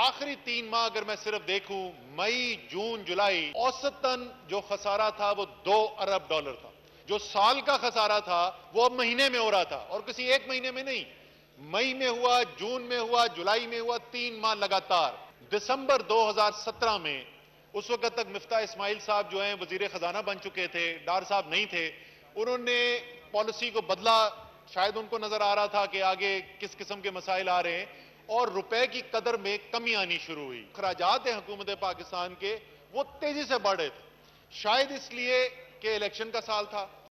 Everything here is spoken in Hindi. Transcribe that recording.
आखिरी 3 माह अगर मैं सिर्फ देखूं, मई, जून, जुलाई, औसतन जो खसारा था वो $2 अरब था। जो साल का खसारा था वो अब महीने में हो रहा था, और किसी एक महीने में नहीं। मई में हुआ, जून में हुआ, जुलाई में हुआ, 3 माह लगातार। दिसंबर 2017 में, उस वक्त तक मिफ्ता इस्माइल साहब जो हैं वजीर खजाना बन चुके थे, डार साहब नहीं थे, उन्होंने पॉलिसी को बदला। शायद उनको नजर आ रहा था कि आगे किस किस्म के मसाइल आ रहे हैं, और रुपए की कदर में कमी आनी शुरू हुई। खराजात है हुकूमत पाकिस्तान के, वो तेजी से बढ़ रहे थे, शायद इसलिए कि इलेक्शन का साल था।